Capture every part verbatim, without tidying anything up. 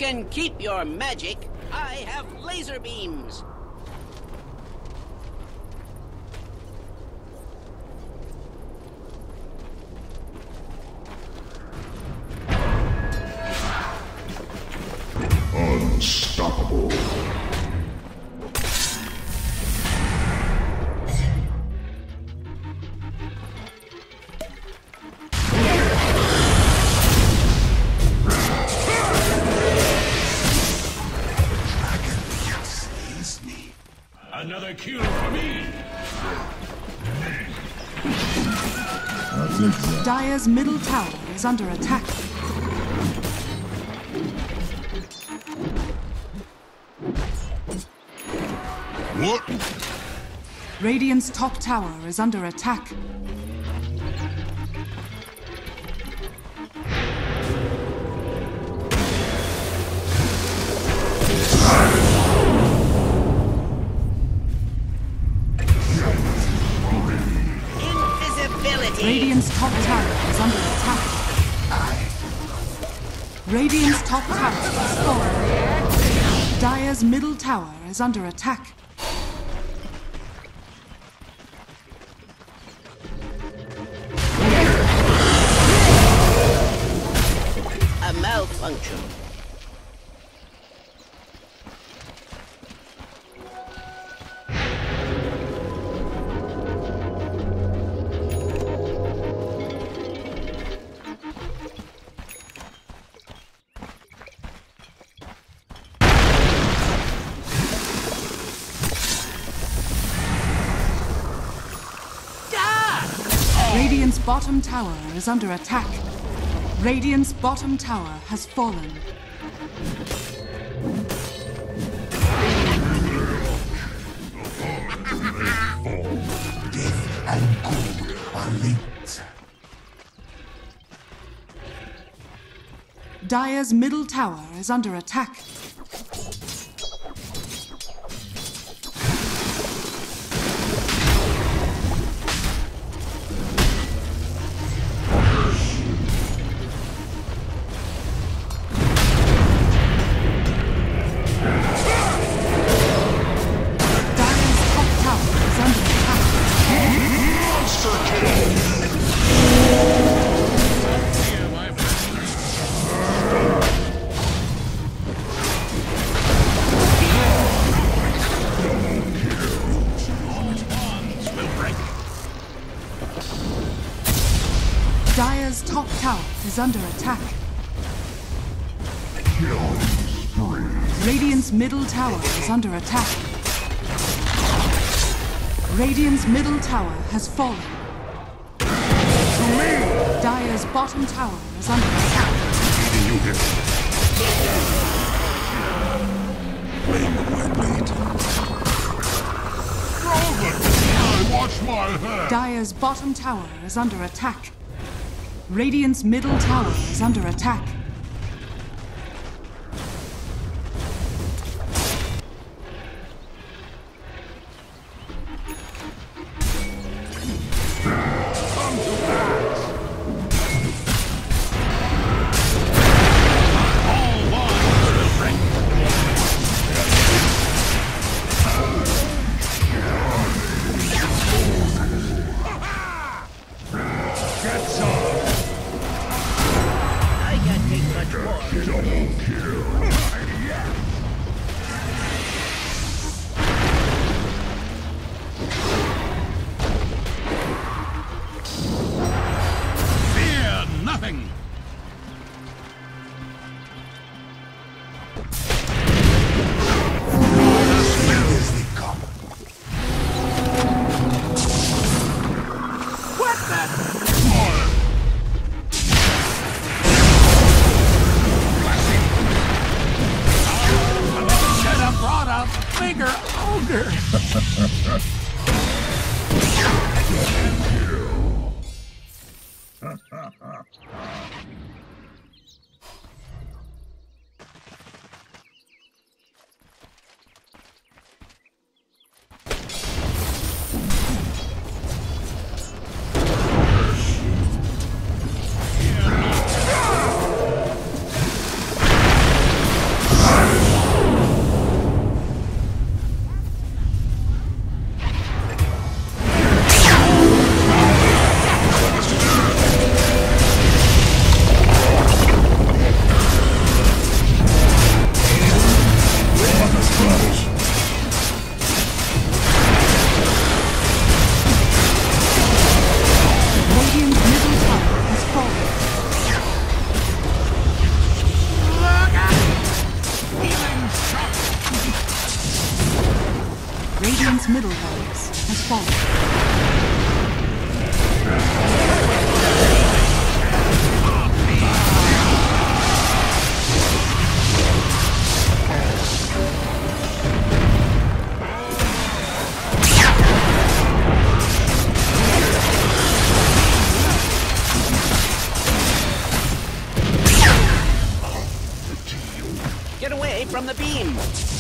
can keep your magic. I have laser beams. Unstoppable. Another kill for me! Dire's middle tower is under attack. What? Radiant's top tower is under attack. Radiant's top tower is under attack. Radiant's top tower is fallen. Dire's middle tower is under attack. A malfunction. Radiant's bottom tower is under attack. Radiant's bottom tower has fallen. Death and good are linked. Dire's middle tower is under attack. Dire's top tower is under attack. Radiant's middle tower is under attack. Radiant's middle tower has fallen. Dire's bottom tower is under attack. Watch my head. Dire's bottom tower is under attack. Radiant's middle tower is under attack. bigger ogre. Kill. from the beam.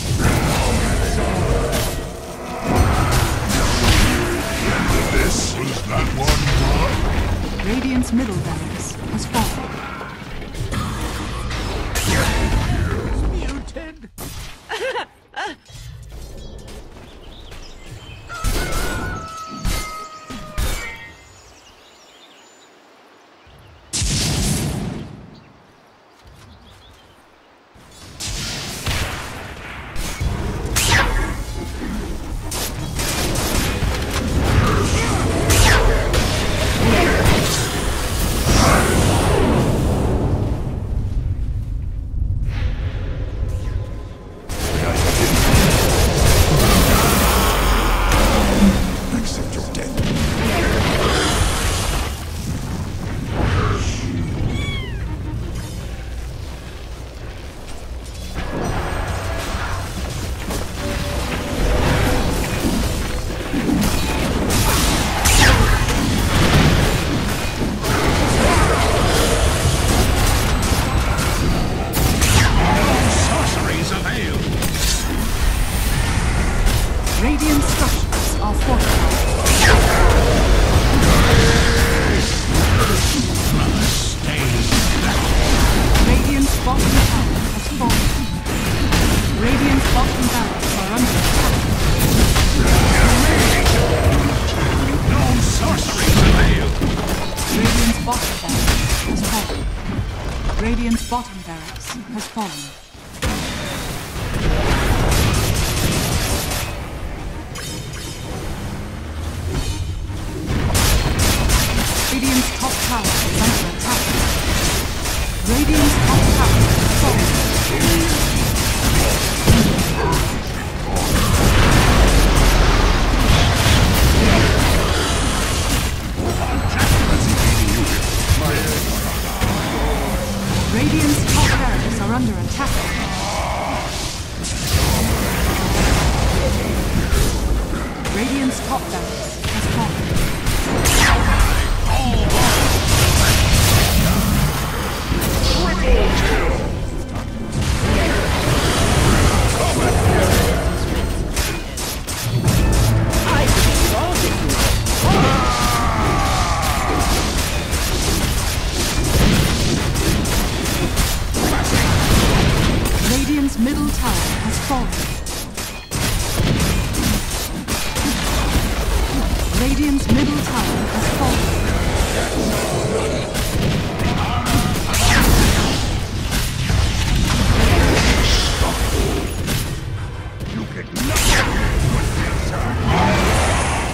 This is that one. Radiant's middle barracks has fallen. Muted. Accept your death. Sorceries avail. Radiant structures are fortified. Radiant's bottom tower has fallen. Radiant's bottom barracks are under attack. No sorceries avail. Radiant's bottom barracks has fallen. Radiant's bottom barracks has fallen. Radiant's top tower is under attack. Radiant's top tower has fallen. Radiant's top barracks are under attack. Radiant's top barracks has fallen. I defeated all the heroes. Radiant's middle tower has fallen. Radiant's middle tower has fallen. You get nothing with this time.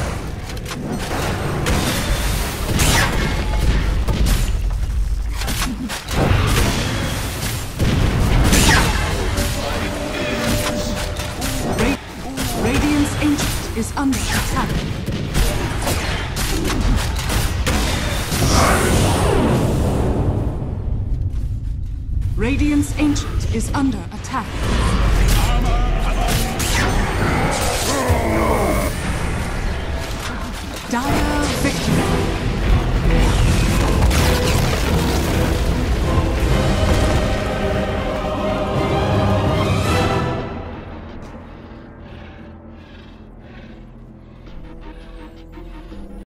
Ra- Radiant's ancient is under attack. Radiant's ancient is under attack. Dire